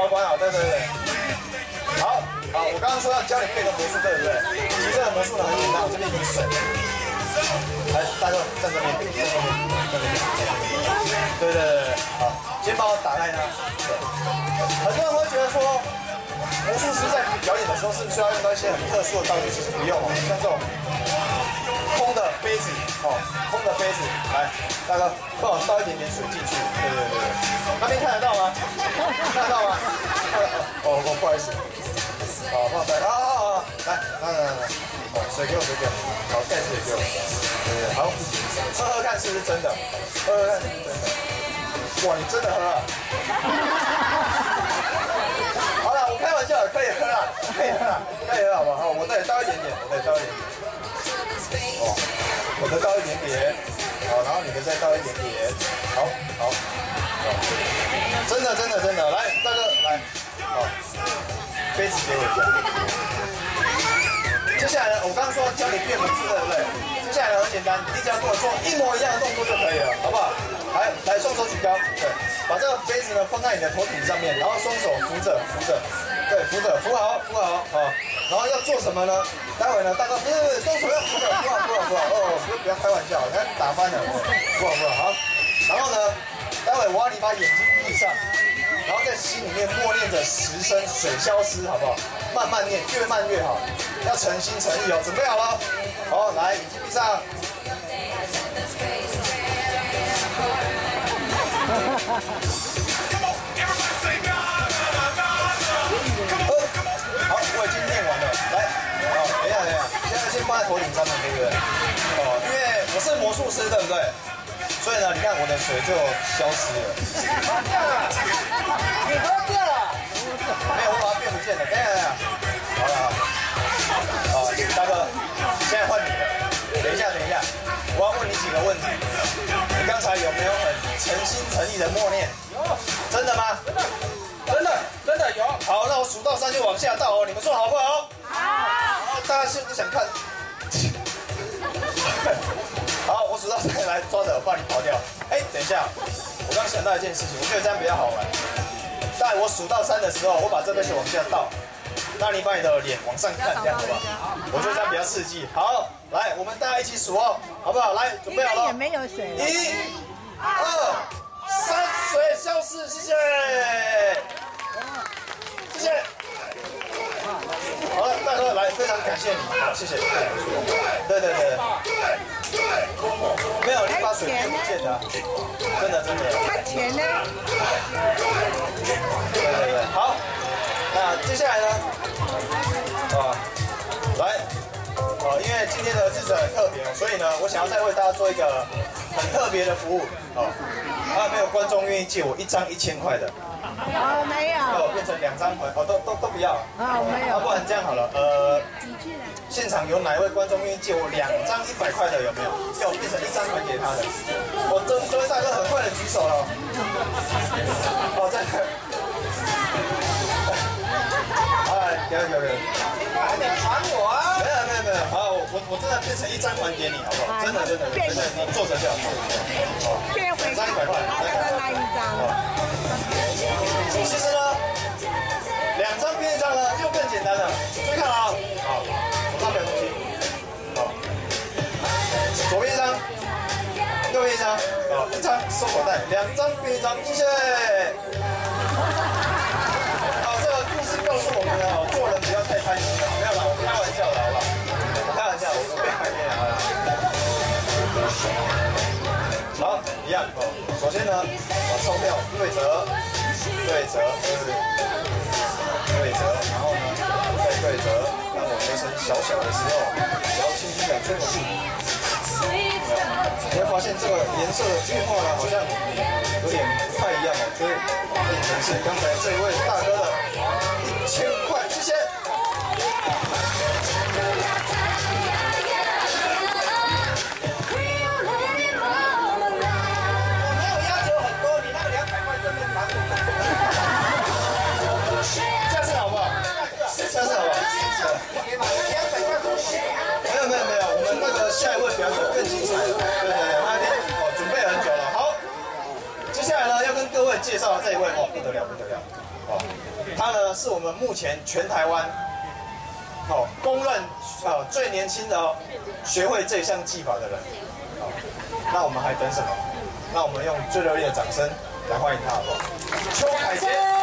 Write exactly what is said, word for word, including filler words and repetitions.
保管好，对对对。好，好，我刚刚说要教你变个魔术，对不对？其实这个魔术呢很简单，我这边已经水。来，大哥站这边，站这边，站这边。对对对对，好，先帮我打开它。对。很多人会觉得说，魔术师在表演的时候是不是需要用到一些很特殊的道具？其实不用哦，像这种空的杯子，哦，空的杯子，来，大哥帮我倒一点点水进去。对对对对，那边看得到吗？看得到吗？看得到。哦，哦，不好意思。好，帮我带。啊啊啊！来，来来来来，哦，水给我，水给我。好，盖子也给我。对对，好，喝喝看是不是真的？喝喝看是不是真的？哇，你真的喝啊！好了，我开玩笑，可以喝了，可以喝了，可以喝，好不好？好，我再倒一点点，我再倒一点点。哦，我的倒一点点，好，然后你的再倒一点点，好，好，好，真的，真的，真的，来，大哥，来，好，杯子给我一下。接下来呢，我刚刚说教你变魔术，对不对？接下来呢很简单，你只要跟我做一模一样的动作就可以了，好不好？来，来，双手举高，对，把这个杯子呢放在你的头顶上面，然后双手扶着，扶着，对，扶着，扶好，扶好，好，然后要做什么呢？待会呢，大哥，不是不是，双手要扶着，扶好，扶好，扶好，哦，不不要开玩笑，你看打翻了，扶好，扶好，好，然后呢，待会我要你把眼睛闭上，然后在心里面默念着十声水消失，好不好？慢慢念，越慢越好，要诚心诚意哦，准备好了，好，来，眼睛闭上。好，我已经念完了。来，哦，等一下，等一下，现在先放在头顶上面，对不对？哦，因为我是魔术师，对不对？所以呢，你看我的水就消失了。喝掉了，你喝掉了？没有，我把它变不见了。等一下，等一下，好了，好，哦，大哥，现在换你了。等一下，等一下，我要问你几个问题。你刚才有没有很诚心诚意的默念？有，真的吗？真的，真的，真的有。好，那我数到三就往下倒哦，你们说好不好？好。好，大家是不是想看？好，我数到三来抓着，我怕你跑掉。哎，等一下，我刚想到一件事情，我觉得这样比较好玩。在我数到三的时候，我把这杯水往下倒，那你把你的脸往上看，这样好不好？我觉得这样比较刺激。好，来，我们大家一起数哦，好不好？来，准备好了。 也没有水。 一、二、三，水消失，谢谢，谢谢。好了，大哥，来，非常感谢你，好，谢谢。对对对。没有，你把水变不见的，真的真的。 他钱呢？ 对对对，好。那接下来呢？啊，来，哦，因为今天的日子很特别，所以呢，我想要再为大家做一个很特别的服务。哦，啊，没有观众愿意借我一张一千块的。 哦，没有。 哦，变成两张块，哦，都都都不要。 啊，没有。 要不然这样好了，呃，现场有哪一位观众愿意借我两张一百块的？有没有？要我变成一张还给他的？我这这位大哥很快的举手了。哦，这个。哎，有有有。你还我啊？没有没有没有，好，我我真的变成一张还给你，好不好？真的真的真的，你坐着就好，坐着就好。 变回两张一百块， 他再拿一张。 其实呢，两张变一张呢就更简单了。注意看啊，好，手上没有东西，好，左边一张，右边一张，好，一张收口袋，两张变一张，谢谢。好，这个故事告诉我们呢，做人不要太贪心了，没有啦，我开玩笑的，好不好？我开玩笑，我不会开店啊。好，一样哦。首先呢，把钞票对折，对折，对折，然后呢，再对折，当我回成小小的时候，然后轻轻的吹口气。你会发现这个颜色的变化呢，好像有点不太一样哦，所以变成是刚才这位大哥的一千块，谢谢。下次好不好？下次好不好？没有没有没有，我们那个下一位表演更精彩了。对对对，他已经哦准备很久了。好，接下来呢要跟各位介绍这一位哦，不得了不得了，哦。 他呢是我们目前全台湾哦公认呃最年轻的哦学会这项技法的人。好，那我们还等什么？那我们用最热烈的掌声来欢迎他，好不好？邱凯杰。